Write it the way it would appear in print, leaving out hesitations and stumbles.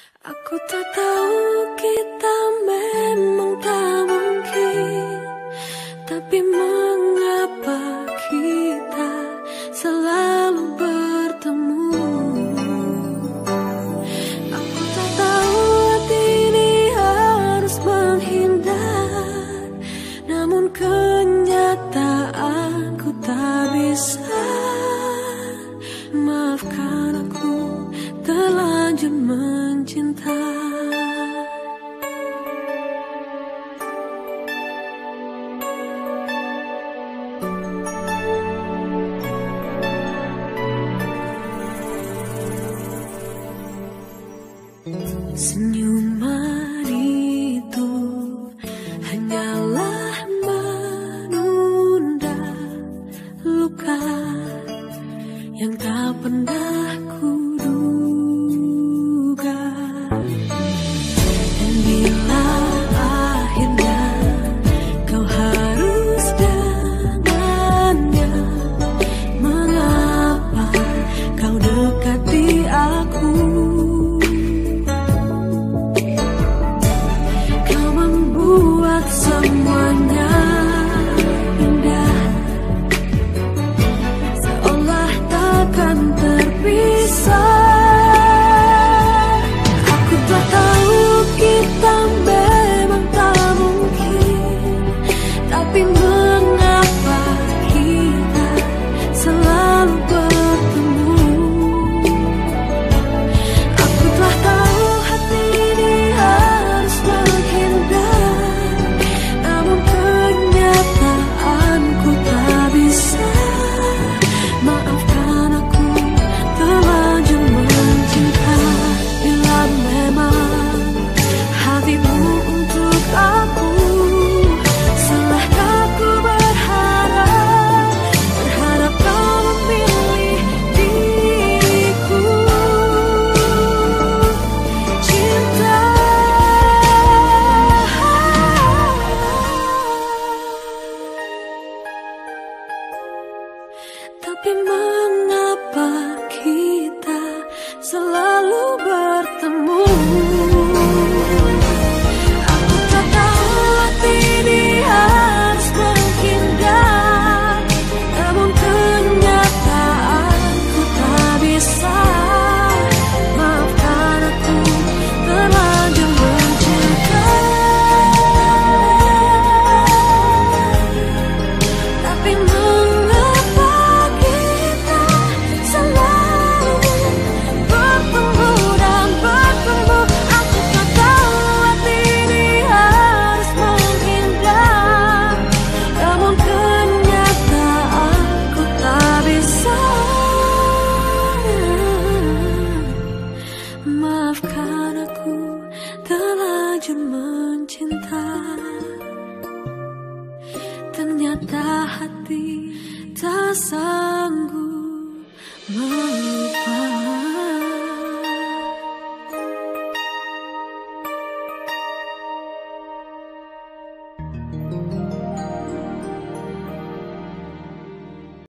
Aku tak tahu kita memang tak mungkin, tapi mengapa kita selalu bertemu? Aku tak tahu hati ini harus menghindar, namun kenyataan ku tak bisa. Maafkan aku terlanjur mencinta. Senyuman itu hanyalah menunda luka yang tak pernah kuduga. Dan bila akhirnya kau harus dengannya, mengapa kau dekati aku? Kau membuat semuanya indah, seolah takkan terpisah. Aku tak tahu kita memang tak mungkin, tapi mengapa kita selalu bertemu? Aku telah tahu hati ini harus menghindar, namun kenyataan ku tak bisa. Maafkan aku terlanjur mencinta. Bila memang hatimu untuk aku, salahkah ku berharap kau memilih diriku? Cinta, tapi mengapa kita selalu bertemu? Aku tak tahu hati ini harus menghindar, namun kenyataan ku tak bisa. Maafkan aku terlanjur mencinta, tapi mengapa kita selalu bertemu dan bertemu? Aku tak tahu hati ini harus menghindar, namun kenyataan ku tak bisa. Maafkan aku terlanjur mencinta. Ternyata hati tak salah.